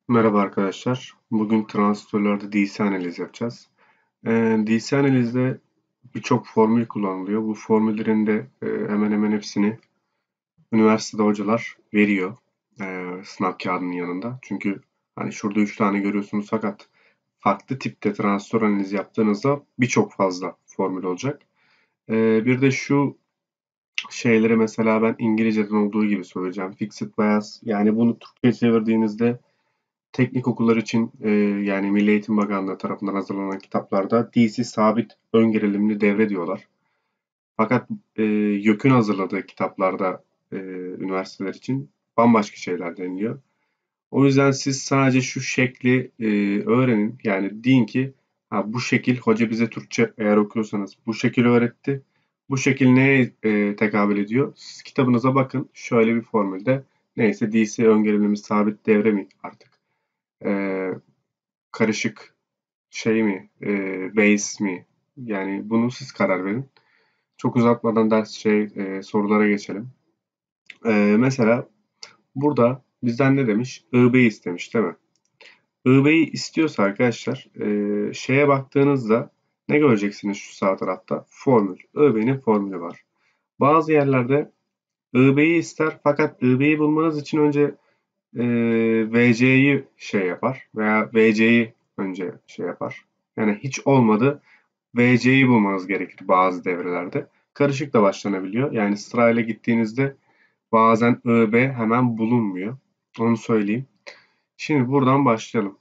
Merhaba arkadaşlar. Bugün transistörlerde DC analiz yapacağız. DC analizde birçok formül kullanılıyor. Bu formüllerin de hemen hemen hepsini üniversitede hocalar veriyor sınav kağıdının yanında. Çünkü hani şurada 3 tane görüyorsunuz fakat farklı tipte transistör analizi yaptığınızda birçok fazla formül olacak. Bir de şu şeyleri mesela ben İngilizceden olduğu gibi söyleyeceğim. Fixed bias yani bunu Türkçe'ye çevirdiğinizde teknik okullar için yani Milli Eğitim Bakanlığı tarafından hazırlanan kitaplarda DC sabit ön gerilimli devre diyorlar. Fakat YÖK'ün hazırladığı kitaplarda üniversiteler için bambaşka şeyler deniliyor. O yüzden siz sadece şu şekli öğrenin. Yani deyin ki ha, bu şekil hoca bize Türkçe eğer okuyorsanız bu şekil öğretti. Bu şekil neye tekabül ediyor? Siz kitabınıza bakın. Şöyle bir formülde neyse DC ön gerilimli sabit devre mi artık? E, karışık şey mi, base mi? Yani bunu siz karar verin. Çok uzatmadan sorulara geçelim. Mesela burada bizden ne demiş? IB'yi istemiş değil mi? IB'yi istiyorsa arkadaşlar şeye baktığınızda ne göreceksiniz şu sağ tarafta? Formül. IB'nin formülü var. Bazı yerlerde IB'yi ister fakat IB'yi bulmanız için önce VC'yi şey yapar veya VC'yi önce şey yapar. Yani hiç olmadı VC'yi bulmanız gerekir bazı devrelerde. Karışık da başlanabiliyor. Yani sırayla gittiğinizde bazen IB hemen bulunmuyor. Onu söyleyeyim. Şimdi buradan başlayalım.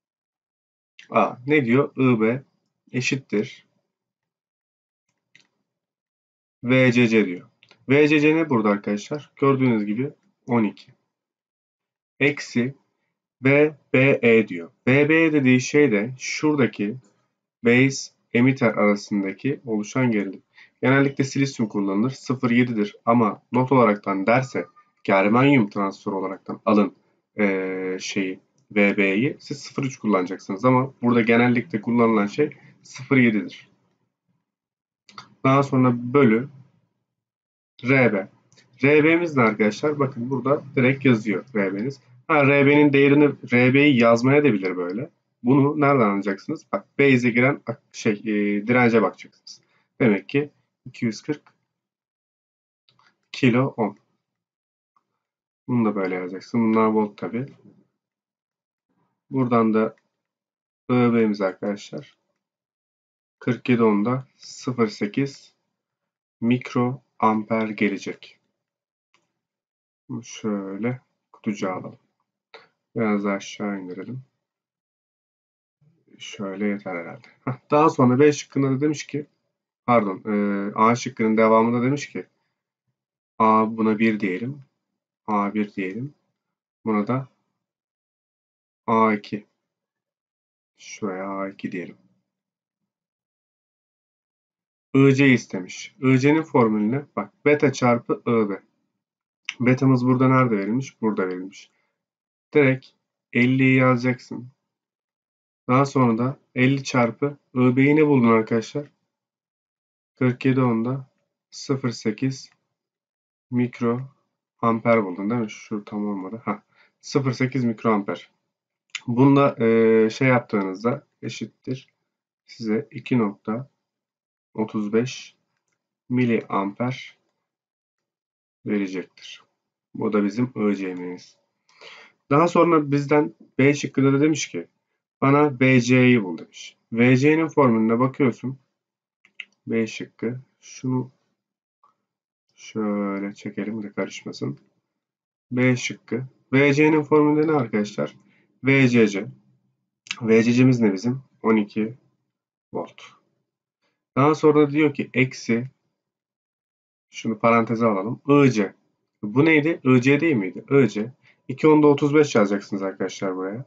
Ne diyor? IB eşittir VCC diyor. VCC ne burada arkadaşlar? Gördüğünüz gibi 12. Eksi VBE diyor. VBE dediği şey de şuradaki base emitter arasındaki oluşan gerilim. Genellikle silisyum kullanılır. 0,7'dir ama not olaraktan derse germanyum transfer olaraktan alın şeyi VB'yi siz 0,3 kullanacaksınız ama burada genellikle kullanılan şey 0,7'dir. Daha sonra bölü RB. RB'miz ne arkadaşlar? Bakın burada direkt yazıyor RB'niz. RB'nin değerini RB'yi yazmaya da bilir böyle. Bunu nereden anlayacaksınız? Bak base'e giren dirence bakacaksınız. Demek ki 240 kilo ohm. Bunu da böyle yazacaksın. Bunlar volt tabi. Buradan da IB'miz arkadaşlar 47 ohm'da 0,8 mikro amper gelecek. Bunu şöyle kutucuğa alalım. Biraz daha aşağı indirelim. Şöyle yeter herhalde. Daha sonra B şıkkında da demiş ki pardon A şıkkının devamında demiş ki buna 1 diyelim. A1 diyelim. Buna da A2. Şuraya A2 diyelim. IC istemiş. IC'nin formülüne bak. Beta çarpı IB. Beta'mız burada nerede verilmiş? Burada verilmiş. Direkt 50'yi yazacaksın. Daha sonra da 50 çarpı IB'yi ne buldun arkadaşlar? 47 onda 0,8 mikro amper buldun değil mi? Şu tam olmadı. 0,8 mikroamper. Bunda şey yaptığınızda eşittir. Size 2,35 miliamper verecektir. Bu da bizim IC'miz. Daha sonra bizden B şıkkında da demiş ki bana VC'yi bul demiş. VC'nin formülüne bakıyorsun. B şıkkı. Şunu şöyle çekelim de karışmasın. B şıkkı. VC'nin formülü ne arkadaşlar? VCC. VCC'miz ne bizim? 12 volt. Daha sonra diyor ki eksi şunu paranteze alalım. IC. Bu neydi? IC değil miydi? IC. 2 onda 35 yazacaksınız arkadaşlar buraya.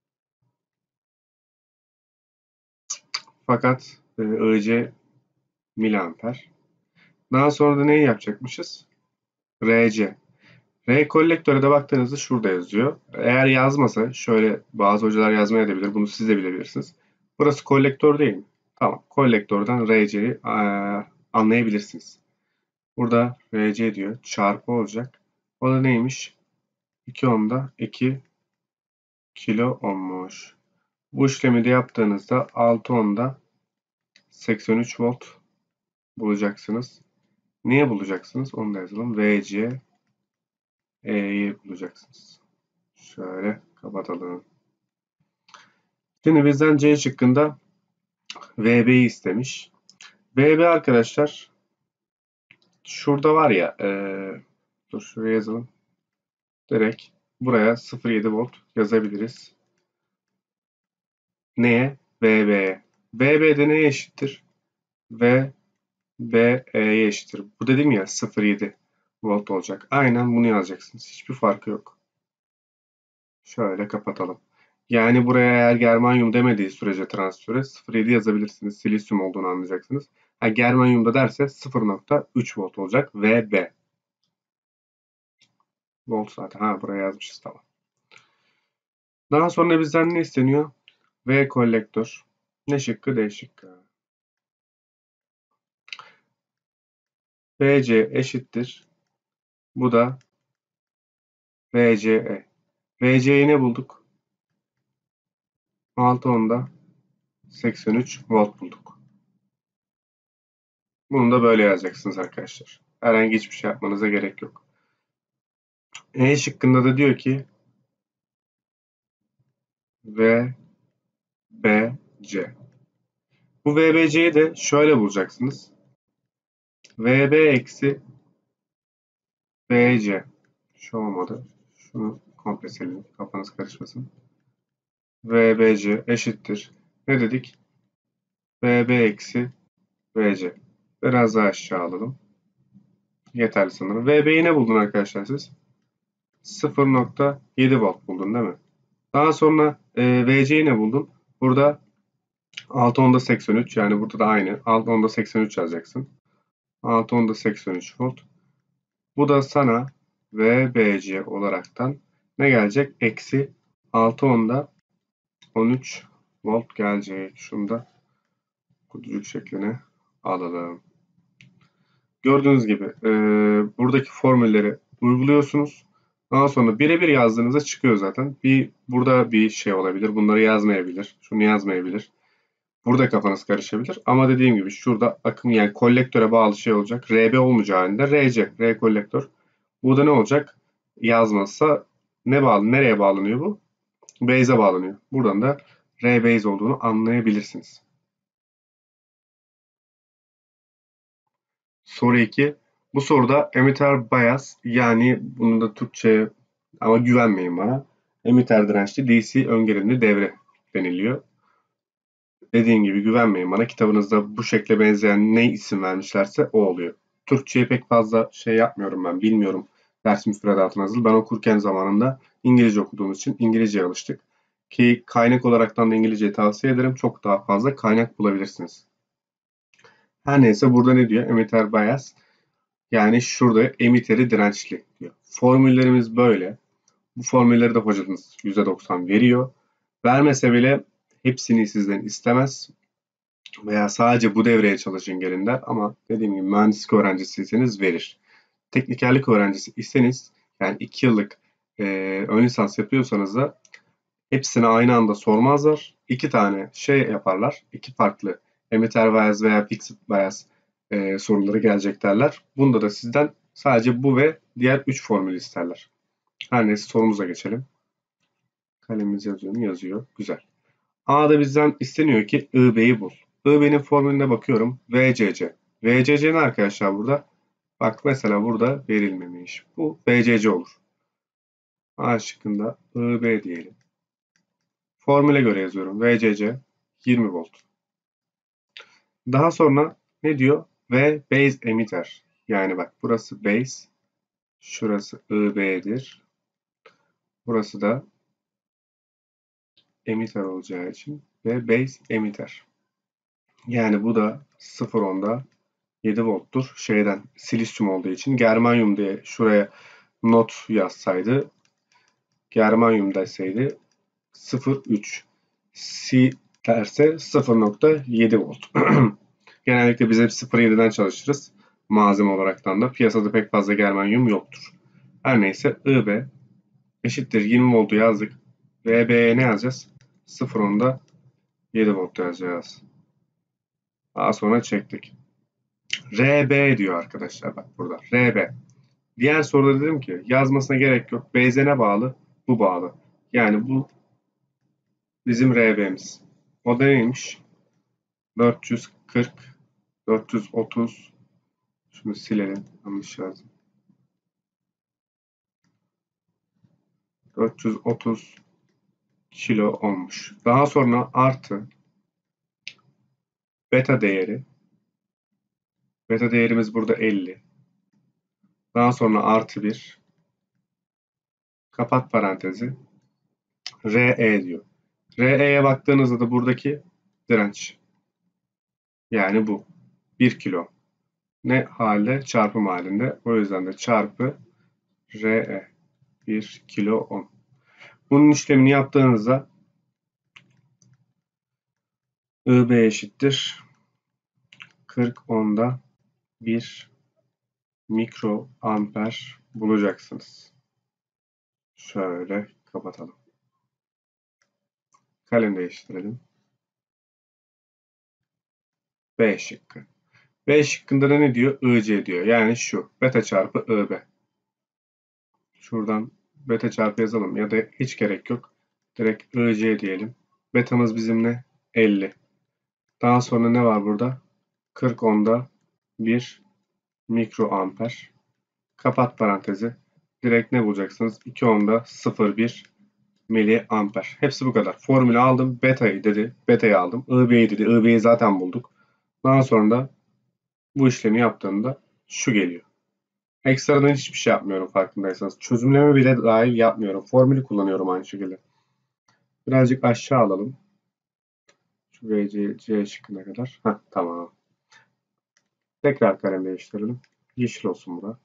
Fakat IC miliamper. Daha sonra da neyi yapacakmışız? RC. R kolektöre de baktığınızda şurada yazıyor. Eğer yazmasa şöyle bazı hocalar yazmaya da bilir. Bunu siz de bilebilirsiniz. Burası kolektör değil mi? Tamam. Kolektörden RC'yi anlayabilirsiniz. Burada RC diyor. Çarpı olacak. O da neymiş? 2 onda 2 kilo ohmmuş. Bu işlemi de yaptığınızda 6 ohm'da 83 volt bulacaksınız. Niye bulacaksınız? Onu da yazalım. VC E'yi bulacaksınız. Şöyle kapatalım. Şimdi bizden C şıkkında VB'yi istemiş. VB arkadaşlar şurada var ya dur şuraya yazalım. Direkt buraya 0,7 volt yazabiliriz. Neye? VB'ye. VB'de neye eşittir? VBE'ye eşittir. Bu dedim ya 0,7 volt olacak. Aynen bunu yazacaksınız. Hiçbir farkı yok. Şöyle kapatalım. Yani buraya eğer germanyum demediği sürece transistöre 0,7 yazabilirsiniz. Silisyum olduğunu anlayacaksınız. Ha, germanyumda derse 0,3 volt olacak. VB. Volt zaten. Ha, buraya yazmışız, tamam. Daha sonra bizden ne isteniyor? V kolektör. Ne şıkkı? D şıkkı. VC eşittir. Bu da VCE. VC'yi ne bulduk? 6 ohm'da 83 volt bulduk. Bunu da böyle yazacaksınız arkadaşlar. Herhangi hiçbir şey yapmanıza gerek yok. E şıkkında da diyor ki VBC. Bu VBC'yi de şöyle bulacaksınız. VB eksi VC. Şu olmadı. Şunu komple silin. Kafanız karışmasın. VBC eşittir. Ne dedik? VB eksi VC. Biraz daha aşağı alalım. Yeterli sanırım. VB'yi ne buldun arkadaşlar siz? 0,7 volt buldun değil mi? Daha sonra VC'yi ne buldun? Burada 6 ohm'da 83, yani burada da aynı. 6 ohm'da 83 yazacaksın. 6 ohm'da 83 volt. Bu da sana VBC olaraktan ne gelecek? Eksi 6 ohm'da 13 volt gelecek. Şunu da kutucuk şekline alalım. Gördüğünüz gibi buradaki formülleri uyguluyorsunuz. Daha sonra birebir yazdığınızda çıkıyor zaten. Burada bir şey olabilir. Bunları yazmayabilir. Şunu yazmayabilir. Burada kafanız karışabilir. Ama dediğim gibi şurada akım, yani kolektöre bağlı şey olacak. RB olmayacağı halinde RC, R kolektör. Burada ne olacak? Yazmazsa ne bağlı? Nereye bağlanıyor bu? Base'e bağlanıyor. Buradan da R base olduğunu anlayabilirsiniz. Soru 2. Bu soruda emitter bias, yani bunu da Türkçe, ama güvenmeyin bana. Emitter dirençli DC öngörünlü devre deniliyor. Dediğim gibi güvenmeyin bana. Kitabınızda bu şekle benzeyen ne isim vermişlerse o oluyor. Türkçe'ye pek fazla şey yapmıyorum ben. Bilmiyorum ders müfredatı nasıl. Ben okurken zamanında İngilizce okuduğumuz için İngilizceye alıştık. Ki kaynak olaraktan da İngilizceyi tavsiye ederim. Çok daha fazla kaynak bulabilirsiniz. Her neyse, burada ne diyor? Emitter bias. Yani şurada emiteri dirençli diyor. Formüllerimiz böyle. Bu formülleri de hocanız %90 veriyor. Vermese bile hepsini sizden istemez. Veya sadece bu devreye çalışın gelin der, ama dediğim gibi mühendislik öğrencisiyseniz verir. Teknikerlik öğrencisi iseniz, yani 2 yıllık ön lisans yapıyorsanız da hepsini aynı anda sormazlar. 2 tane şey yaparlar. 2 farklı emitter bias veya fixed bias soruları gelecek derler. Bunda da sizden sadece bu ve diğer 3 formülü isterler. Her neyse, sorumuza geçelim. Kalemimiz yazıyor mu? Yazıyor. Güzel. A'da bizden isteniyor ki IB'yi bul. IB'nin formülüne bakıyorum. VCC. VCC ne arkadaşlar burada? Bak mesela burada verilmemiş. Bu VCC olur. A şıkkında IB diyelim. Formüle göre yazıyorum. VCC 20 volt. Daha sonra ne diyor? V base emitter. Yani bak, burası base. Şurası IB'dir. Burası da emitter olacağı için ve base emitter. Yani bu da 0,10'da 7 volttur. Şeyden, silisyum olduğu için germanyum diye şuraya not yazsaydı, germanyum deseydi 0,3. C derse 0,7 volt. Genellikle biz hep 0,7'den çalışırız. Malzeme olaraktan da piyasada pek fazla germanyum yoktur. Her neyse, IB eşittir 20 voltu yazdık. VB'ye ne yazacağız? 0.10'da 7 volt yazacağız. Daha sonra çektik. RB diyor arkadaşlar, bak burada. RB. Diğer soruda dedim ki yazmasına gerek yok. Benzene bağlı, bu bağlı. Yani bu bizim RB'miz. O da neymiş? 440, 430. Şunu silelim. Yanlış yazdım. 430 kilo olmuş. Daha sonra artı beta değeri. Beta değerimiz burada 50. Daha sonra artı 1. Kapat parantezi. RE diyor. RE'ye baktığınızda da buradaki direnç. Yani bu. 1 kilo. Ne halde? Çarpım halinde. O yüzden de çarpı RE. 1 kilo 10. Bunun işlemini yaptığınızda IB eşittir 40 ohm'da 1 mikro amper bulacaksınız. Şöyle kapatalım. Kalem değiştirelim. B şıkkı. B şıkkında da ne diyor? IC diyor. Yani şu. Beta çarpı IB. Şuradan beta çarpı yazalım ya da hiç gerek yok. Direkt IC diyelim. Betamız bizim ne? 50. Daha sonra ne var burada? 40 ohm'da 1 mikro amper. Kapat parantezi. Direkt ne bulacaksınız? 2 ohm'da 0,1 miliamper. Hepsi bu kadar. Formülü aldım. Beta'yı dedi. Beta'yı aldım. IB'yi dedi. IB'yi zaten bulduk. Daha sonra da bu işlemi yaptığımda şu geliyor. Ekstradan hiçbir şey yapmıyorum farkındaysanız. Çözümleme bile dahil yapmıyorum. Formülü kullanıyorum aynı şekilde. Birazcık aşağı alalım. Şu VC, C şıkkına kadar. Heh, tamam. Tekrar kalem değiştirelim. Yeşil olsun bu da.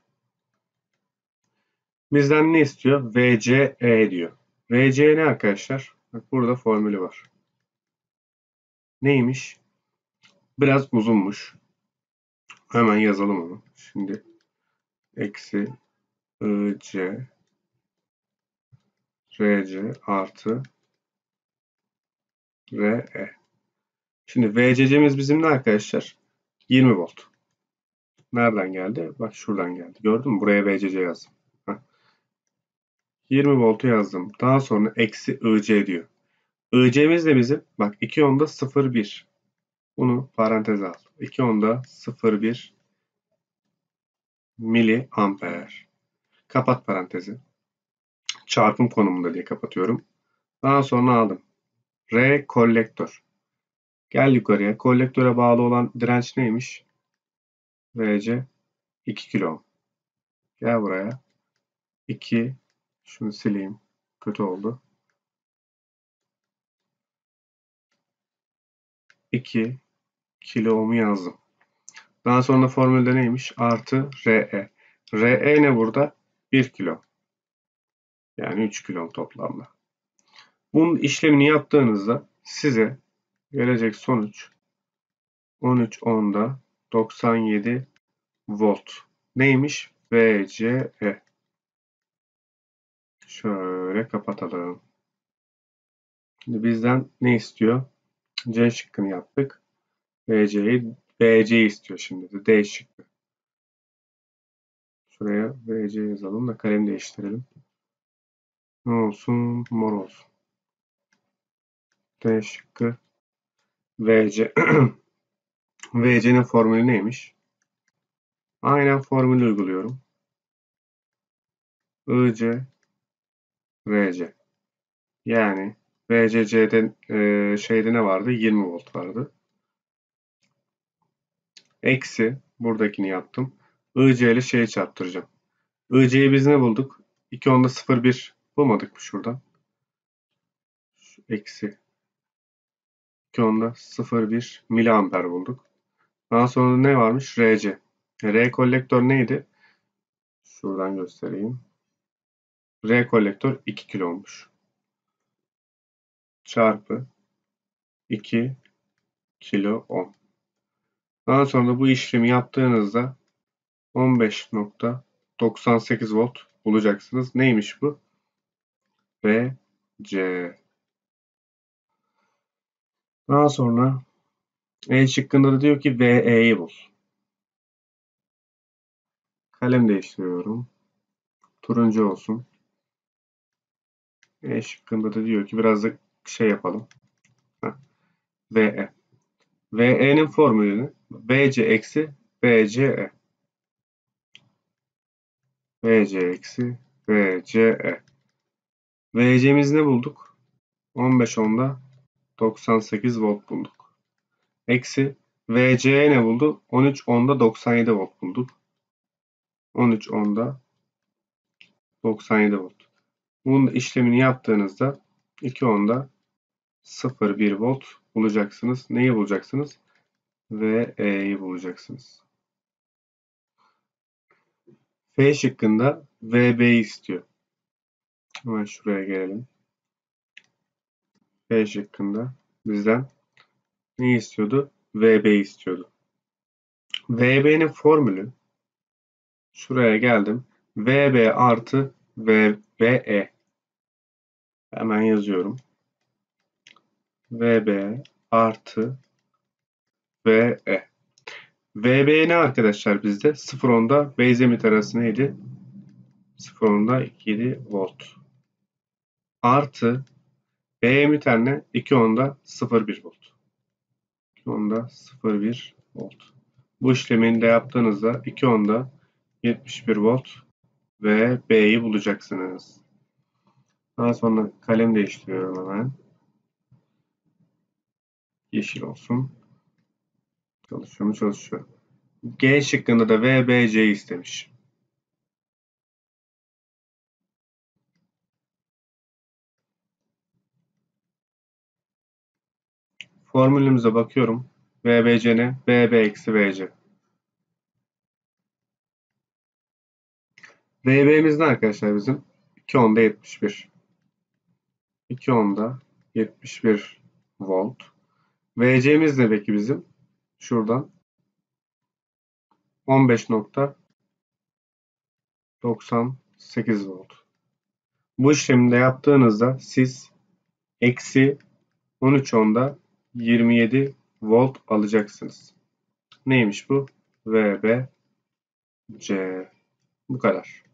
Bizden ne istiyor? VCE diyor. VC ne arkadaşlar? Bak burada formülü var. Neymiş? Biraz uzunmuş. Hemen yazalım onu. Şimdi eksi IC RC artı RE. Şimdi VCC'miz bizim ne arkadaşlar? 20 volt. Nereden geldi? Bak şuradan geldi. Gördün mü? Buraya VCC yazdım. Heh. 20 voltu yazdım. Daha sonra eksi IC diyor. IC'miz de bizim. Bak 2 ohm'da 0,1. Bunu paranteze al. 2 ohm'da 0,1 miliamper. Kapat parantezi. Çarpım konumunda diye kapatıyorum. Daha sonra aldım. R kolektör. Gel yukarıya. Kolektöre bağlı olan direnç neymiş? VC 2 kilo. Gel buraya. 2. Şunu sileyim. Kötü oldu. 2 kilo ohm'u yazdım. Daha sonra formülde neymiş? Artı RE. RE ne burada? 1 kilo. Yani 3 kilo toplamda. Bunun işlemini yaptığınızda size gelecek sonuç 13 ohm'da 97 volt. Neymiş? VCE. Şöyle kapatalım. Şimdi bizden ne istiyor? C şıkkını yaptık. BC istiyor şimdi de. D şıkkı. Şuraya BC yazalım da kalem değiştirelim. Ne olsun? Mor olsun. D şıkkı. VC. VC'nin formülü neymiş? Aynen formülü uyguluyorum. IC RC. Yani VCC'de şeyde ne vardı? 20 volt vardı. Eksi buradakini yaptım. IC ile şeyi çarptıracağım. IC'yi biz ne bulduk? 2 onda 0,1 bulmadık mı şuradan? Eksi 2 onda 0,1 miliamper bulduk. Daha sonra ne varmış? RC. R kolektör neydi? Şuradan göstereyim. R kolektör 2 kilo olmuş. Çarpı 2 kilo ohm. Daha sonra bu işlemi yaptığınızda 15.98 volt bulacaksınız. Neymiş bu? V C. Daha sonra E şıkkında da diyor ki VE'yi bul. Kalem değiştiriyorum. Turuncu olsun. E şıkkında da diyor ki biraz da şey yapalım. Heh, VE. VE'nin formülünü BC eksi BCE. BC eksi BCE. VC'mizi ne bulduk? 15 ohm'da 98 volt bulduk. Eksi VC'ye ne buldu? 13 ohm'da 97 volt bulduk. 13 ohm'da 97 volt. Bunun işlemini yaptığınızda 2 ohm'da 0,1 volt bulacaksınız. Neyi bulacaksınız? VE'yi bulacaksınız. F şıkkında VB'yi istiyor. Hemen şuraya gelelim. F şıkkında bizden ne istiyordu? VB'yi istiyordu. VB'nin formülü şuraya geldim. VB artı VBE. Hemen yazıyorum. VB artı VE. VB ne arkadaşlar bizde? 0-10'da base emitter arası neydi? 0-10'da 7 volt. Artı B emitter ne? 2-10'da 0,1 volt. 2-10'da 0,1 volt. Bu işlemini de yaptığınızda 2-10'da 71 volt ve B'yi bulacaksınız. Daha sonra kalem değiştiriyorum hemen. Yeşil olsun. Çalışıyor mu? Çalışıyor. G şıkkında da VBC istemiş. Formülümüze bakıyorum. VBC ne? VB eksi VC. VB'miz ne arkadaşlar bizim? 2 ohm'da 71. 2 ohm'da 71 volt. VC'miz ne peki bizim? Şuradan 15,98 volt. Bu işlemi de yaptığınızda siz eksi 13 ohm'da 27 volt alacaksınız. Neymiş bu? VBC. Bu kadar.